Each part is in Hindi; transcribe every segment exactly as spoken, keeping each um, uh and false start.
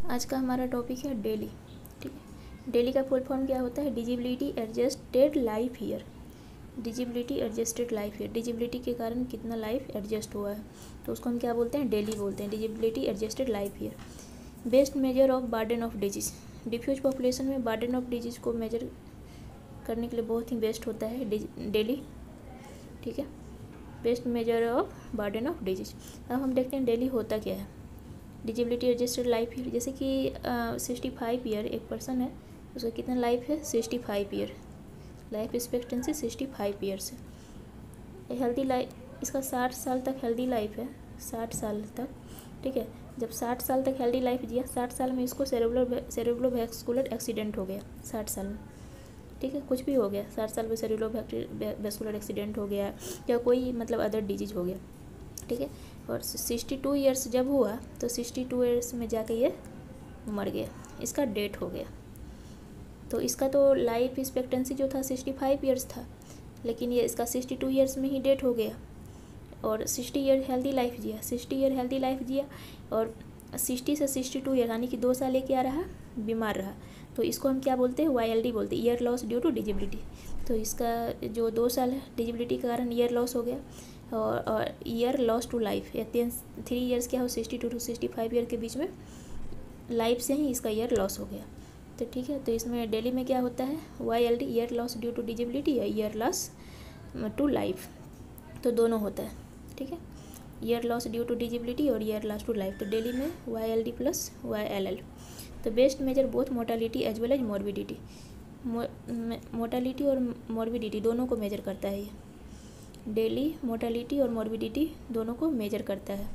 आज का हमारा टॉपिक है डेली। ठीक है, डेली का फुल फॉर्म क्या होता है? Disability adjusted life year. Disability adjusted life year, disability के कारण कितना लाइफ एडजस्ट हुआ है तो उसको हम क्या बोलते हैं? डेली बोलते हैं। Disability adjusted life year. Best measure of burden of disease. Diffuse population में बर्डन ऑफ डिजीज को मेजर करने के लिए बहुत ही बेस्ट होता है डेली। ठीक है, best measure of burden of disease. अब हम देखते हैं डेली होता क्या है। डिजिबिलिटी एडजस्टेड लाइफ ईयर, जैसे कि सिक्सटी फाइव ईयर एक पर्सन है, उसका कितना लाइफ है? Sixty five year, life expectancy sixty five years है। हेल्दी लाइफ, इसका साठ साल तक हेल्दी लाइफ है, साठ साल तक। ठीक है, जब साठ साल तक हेल्दी लाइफ जिया, साठ साल में इसको सेरेब्रो सेरेब्रोवैस्कुलर एक्सीडेंट हो गया, साठ साल में। ठीक है, कुछ भी हो गया, साठ साल में सेरेब्रोवैस्कुलर एक्सीडेंट हो गया या कोई मतलब अदर डिजीज हो गया। ठीक है, और सिक्सटी टू ईयर्स जब हुआ तो सिक्सटी टू ईयर्स में जाके ये मर गया, इसका डेथ हो गया। तो इसका तो लाइफ एक्सपेक्टेंसी जो था सिक्सटी फाइव ईयर्स था, लेकिन ये इसका सिक्सटी टू ईयर्स में ही डेथ हो गया। और सिक्सटी ईयर हेल्दी लाइफ जिया, सिक्सटी ईयर हेल्दी लाइफ जिया और सिक्सटी से सिक्सटी टू ईयर यानी कि दो साल लेके आ रहा बीमार रहा, तो इसको हम क्या बोलते हैं? वाई एल डी बोलते हैं, year loss due to disability. तो इसका जो दो साल है डिजिबिलिटी के कारण ईयर लॉस हो गया, और ईयर लॉस टू लाइफ, या तीन थ्री ईयर्स क्या हो, sixty two to sixty five year के बीच में लाइफ से ही इसका ईयर लॉस हो गया। तो ठीक है, तो इसमें डेली में क्या होता है? Y L D, year loss due to disability या ईयर लॉस टू लाइफ, तो दोनों होता है। ठीक है, year loss due to disability और ईयर लॉस टू लाइफ, तो डेली में Y L D plus Y L L. तो best measure both mortality as well as morbidity, mortality और मॉर्बिडिटी दोनों को मेजर करता है ये। डेली मोर्टालिटी और मॉर्बिडिटी दोनों को मेजर करता है।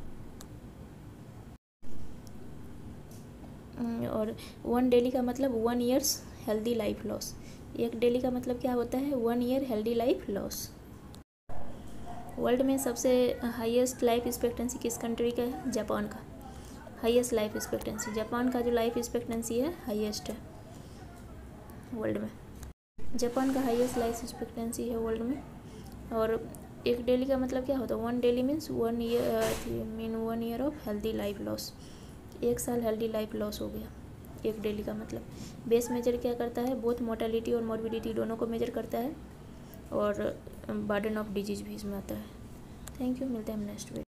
और वन डेली का मतलब one years healthy life loss. एक डेली का मतलब क्या होता है? One year healthy life loss. World में सबसे हाईएस्ट लाइफ एक्सपेक्टेंसी किस कंट्री का है? जापान का। हाईएस्ट लाइफ एक्सपेक्टेंसी, जापान का जो लाइफ एक्सपेक्टेंसी है हाईएस्ट है वर्ल्ड में। जापान का हाईएस्ट लाइफ एक्सपेक्टेंसी है वर्ल्ड में। और एक डेली का मतलब क्या होता है? One DALY means one year mean one year of healthy life loss, एक साल हेल्दी लाइफ लॉस हो गया एक डेली का मतलब। बेस मेजर क्या करता है? बोथ मोर्टालिटी और मॉर्बिडिटी दोनों को मेजर करता है, और बर्डन ऑफ डिजीज भी इसमें आता है। थैंक यू, मिलते हैं हम नेक्स्ट वीडियो।